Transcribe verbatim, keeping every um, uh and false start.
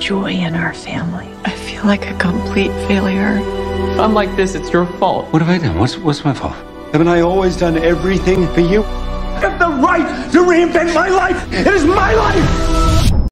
joy in our family. I feel like a complete failure. If I'm like this, it's your fault. What have I done? What's, what's my fault? Haven't I always done everything for you? I have the right to reinvent my life! It is my life!